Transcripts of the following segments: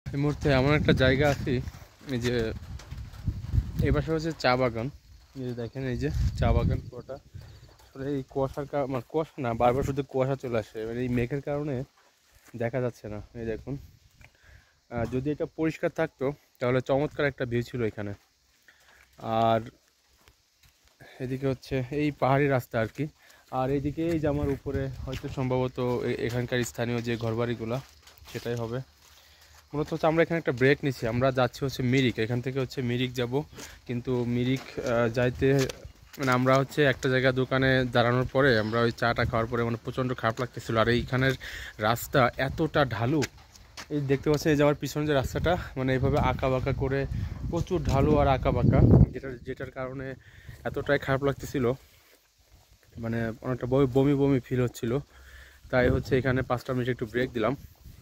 এই মুহূর্তে এমন একটা জায়গা আছি, এই যে এই পাশে হচ্ছে চা বাগান। এই যে দেখেন, এই যে চা বাগান পুরোটা আসলে এই কুয়াশার মানে কুয়াশা না, বারবার শুধু কুয়াশা চলে আসে, মানে এই মেঘের কারণে দেখা যাচ্ছে না। এই দেখুন, যদি এটা পরিষ্কার থাকতো তাহলে চমৎকার একটা ভিউ ছিল এখানে। আর এদিকে হচ্ছে এই পাহাড়ি রাস্তা আর কি। আর এইদিকে এই যে আমার উপরে হয়তো সম্ভবত এখানকার স্থানীয় যে ঘরবাড়িগুলো সেটাই হবে। মূলত হচ্ছে আমরা এখানে একটা ব্রেক নিচ্ছি, আমরা যাচ্ছি হচ্ছে মিরিক, এখান থেকে হচ্ছে মিরিক যাব। কিন্তু মিরিক যাইতে মানে আমরা হচ্ছে একটা জায়গা দোকানে দাঁড়ানোর পরে আমরা ওই চাটা খাওয়ার পরে মানে প্রচণ্ড খারাপ লাগতেছিল। আর এইখানের রাস্তা এতটা ঢালু, এই দেখতে পাচ্ছেন এই যে আমার পিছনে যে রাস্তাটা মানে এইভাবে আঁকা বাঁকা করে প্রচুর ঢালু আর আঁকা বাঁকা, যেটার কারণে এতটাই খারাপ লাগতেছিল, মানে অনেকটা বমি বমি ফিল হচ্ছিল। তাই হচ্ছে এখানে 5টা মিনিট একটু ব্রেক দিলাম।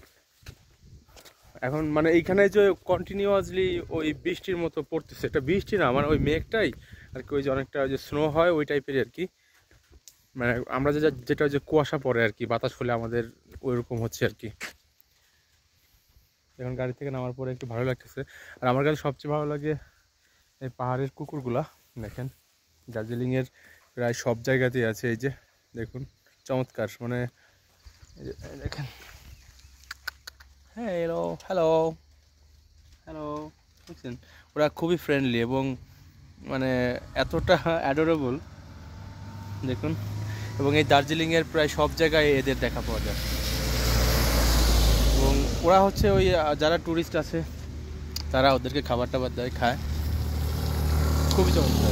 এখন মানে এইখানে যে কন্টিনিউয়াসলি ওই বৃষ্টির মতো পড়তেছে, এটা বৃষ্টি না মানে ওই মেঘটাই আর কি, ওই যে অনেকটা যে স্নো হয় ওই টাইপের আর কি। মানে আমরা যেটা যে কুয়াশা পড়ে আর কি, বাতাস হলে আমাদের ওই রকম হচ্ছে আর কি। এখন গাড়ি থেকে নামার পরে একটু ভালো লাগতেছে। আর আমার কাছে সবচেয়ে ভালো লাগে এই পাহাড়ের কুকুরগুলা। দেখেন, দার্জিলিংয়ের প্রায় সব জায়গাতেই আছে। এই যে দেখুন, চমৎকার, মানে দেখেন। হ্যাঁ, হ্যালো হ্যালো হ্যালো, বুঝছেন, ওরা খুবই ফ্রেন্ডলি এবং মানে এতটা অ্যাডোরেবল দেখুন। এবং এই দার্জিলিংয়ের প্রায় সব জায়গায় এদের দেখা পাওয়া যায়। এবং ওরা হচ্ছে ওই যারা ট্যুরিস্ট আছে তারা ওদেরকে খাবার টাবার দেয়, খায়। খুবই চমৎকার,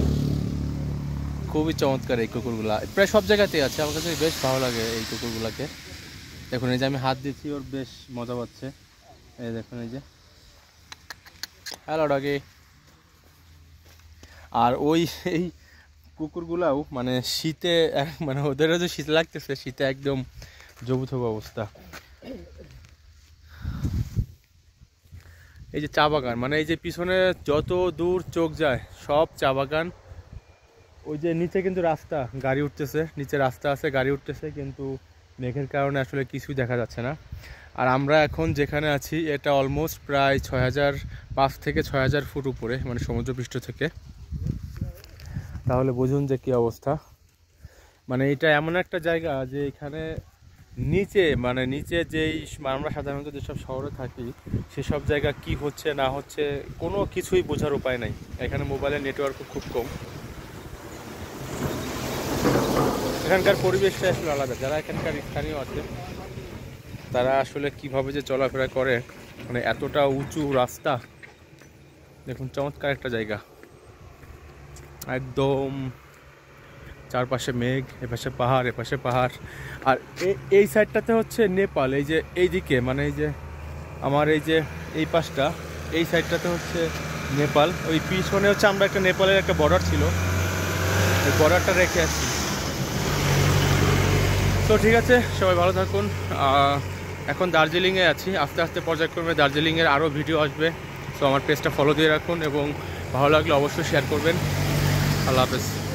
খুবই চমৎকার এই কুকুরগুলা, প্রায় সব জায়গাতেই আছে। আমার কাছে বেশ ভালো লাগে এই কুকুরগুলাকে। দেখুন, এই যে আমি হাত দিচ্ছি, ওর বেশ মজা পাচ্ছে। এই দেখুন, এই যে হ্যালো ডগি। আর ওই এই কুকুরগুলাও মানে শীতে মানে ওদেরও যে শীত লাগতেছে, শীতে একদম জবুথবু অবস্থা। এই যে চা বাগান, মানে এই যে পিছনে যত দূর চোখ যায় সব চা বাগান। ওই যে নিচে কিন্তু রাস্তা, গাড়ি উঠতেছে, নিচে রাস্তা আছে, গাড়ি উঠতেছে, কিন্তু মেঘের কারণে আসলে কিছুই দেখা যাচ্ছে না। আর আমরা এখন যেখানে আছি এটা অলমোস্ট প্রায় 6005 থেকে 6000 ফুট উপরে, মানে সমুদ্রপৃষ্ঠ থেকে। তাহলে বুঝুন যে কী অবস্থা। মানে এটা এমন একটা জায়গা যে এখানে নিচে মানে নিচে যেই আমরা সাধারণত যেসব শহরে থাকি সেসব জায়গা কি হচ্ছে না হচ্ছে কোনো কিছুই বোঝার উপায় নাই। এখানে মোবাইলের নেটওয়ার্কও খুব কম। এখানকার পরিবেশটা আসলে আলাদা। যারা এখানকার স্থানীয় আছে তারা আসলে কিভাবে যে চলাফেরা করে, মানে এতটা উঁচু রাস্তা। দেখুন, চমৎকার একটা জায়গা, একদম চারপাশে মেঘ, এপাশে পাহাড়, এপাশে পাহাড়। আর এই সাইডটাতে হচ্ছে নেপাল। এই যে এইদিকে মানে এই যে আমার এই যে এই পাশটা, এই সাইডটাতে হচ্ছে নেপাল। ওই পিছনে হচ্ছে আমরা একটা নেপালের একটা বর্ডার ছিল, ওই বর্ডারটা রেখে আসছি। তো ঠিক আছে, সবাই ভালো থাকুন। এখন দার্জিলিংয়ে আছি, আস্তে আস্তে পর্যায়ক্রমে দার্জিলিংয়ের আরও ভিডিও আসবে। তো আমার পেজটা ফলো দিয়ে রাখুন এবং ভালো লাগলে অবশ্যই শেয়ার করবেন। আল্লাহ হাফেজ।